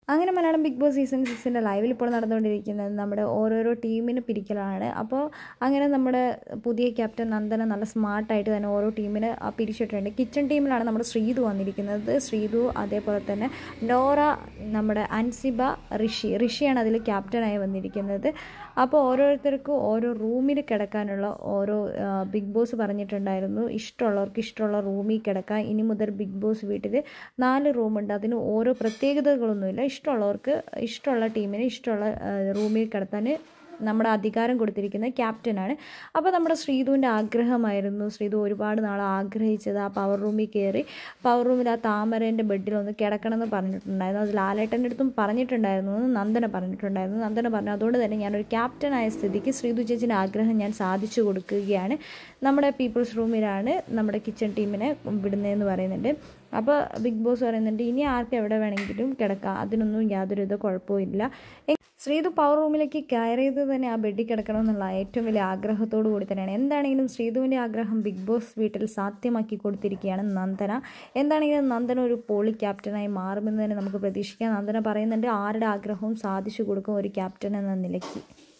അങ്ങനെ Malayalam big boss season 6 ലൈവിൽ ഇപ്പോൾ നടന്നുകൊണ്ടിരിക്കുന്നത് നമ്മുടെ ഓരോരോ ടീമിന് പിരിക്കലാണ്. അപ്പോൾ അങ്ങനെ നമ്മുടെ പുതിയ ക്യാപ്റ്റൻ നന്ദന നല്ല സ്മാർട്ടായിട്ട് തന്നെ ഓരോ ടീമിന് പിരിച്ചിട്ടുണ്ട്. കിച്ചൺ ടീമിലാണ് നമ്മുടെ ശ്രീതു വന്നിരിക്കുന്നത്. ശ്രീതു, അതേപോലെ തന്നെ നോറ, നമ്മുടെ അൻസിബ, ഋഷിയാണ് അതിൽ ക്യാപ്റ്റനായി വന്നിരിക്കുന്നത്. അപ്പോൾ ഓരോരുത്തർക്കും ഓരോ റൂമിൽ കിടക്കാനുള്ള ഓരോ ബിഗ് ബോസ് പറഞ്ഞിട്ടുണ്ടായിരുന്നു. ഇഷ്ടമുള്ളവർക്ക് ഇഷ്ടമുള്ള റൂമിൽ കിടക്കാം. ഇനി മുതൽ ബിഗ് ബോസ് വീട്ടിൽ 4 റൂമുണ്ട്. അതിന് ഓരോ പ്രത്യേകതകളൊന്നുമില്ല. ഇഷ്ടമുള്ളവർക്ക് ഇഷ്ടമുള്ള ടീമിന് ഇഷ്ടമുള്ള റൂമിൽ കിടത്താൻ നമ്മുടെ അധികാരം കൊടുത്തിരിക്കുന്നത് ക്യാപ്റ്റനാണ്. അപ്പോൾ നമ്മുടെ ശ്രീതുവിൻ്റെ ആഗ്രഹമായിരുന്നു. ശ്രീതു ഒരുപാട് നാൾ ആഗ്രഹിച്ചത് ആ പവർ റൂമിൽ കയറി പവർ റൂമിൽ ആ താമരേൻ്റെ ബെഡിലൊന്ന് കിടക്കണമെന്ന് പറഞ്ഞിട്ടുണ്ടായിരുന്നു. അത് ലാലേട്ടൻ്റെ അടുത്തും പറഞ്ഞിട്ടുണ്ടായിരുന്നു എന്ന് നന്ദന പറഞ്ഞിട്ടുണ്ടായിരുന്നു. നന്ദന പറഞ്ഞു, അതുകൊണ്ട് തന്നെ ഞാനൊരു ക്യാപ്റ്റനായ സ്ഥിതിക്ക് ശ്രീതു ചേച്ചിൻ്റെ ആഗ്രഹം ഞാൻ സാധിച്ചു കൊടുക്കുകയാണ്. നമ്മുടെ പീപ്പിൾസ് റൂമിലാണ് നമ്മുടെ കിച്ചൺ ടീമിനെ വിടുന്നതെന്ന് പറയുന്നുണ്ട്. അപ്പോൾ ബിഗ് ബോസ് പറയുന്നുണ്ട്, ഇനി ആർക്കും എവിടെ വേണമെങ്കിലും കിടക്കാം, അതിനൊന്നും യാതൊരു കുഴപ്പമില്ല. ശ്രീതു പവർ റൂമിലേക്ക് കയറിയത് തന്നെ ആ ബെഡിൽ കിടക്കണമെന്നുള്ള ഏറ്റവും വലിയ ആഗ്രഹത്തോടു കൂടി തന്നെയാണ്. എന്താണെങ്കിലും ശ്രീതുവിൻ്റെ ആഗ്രഹം ബിഗ് ബോസ് വീട്ടിൽ സാധ്യമാക്കി കൊടുത്തിരിക്കുകയാണ് നന്ദന. എന്താണെങ്കിലും നന്ദന ഒരു പോളി ക്യാപ്റ്റനായി മാറുമെന്ന് തന്നെ നമുക്ക് പ്രതീക്ഷിക്കാം. നന്ദന പറയുന്നുണ്ട്, ആരുടെ ആഗ്രഹവും സാധിച്ചു കൊടുക്കും ഒരു ക്യാപ്റ്റൻ എന്ന നിലയ്ക്ക്.